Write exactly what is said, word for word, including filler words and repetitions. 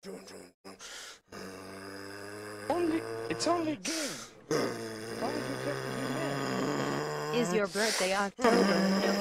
Only, it's only a game. Why would you have to be mad? Is your birthday October,